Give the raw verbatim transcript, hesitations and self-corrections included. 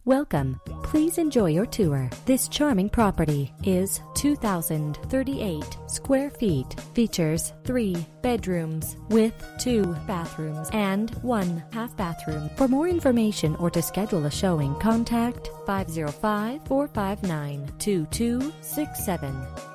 Welcome. Please enjoy your tour. This charming property is two thousand thirty-eight square feet. Features three bedrooms with two bathrooms and one half bathroom. For more information or to schedule a showing, contact five oh five, four five nine, two two six seven.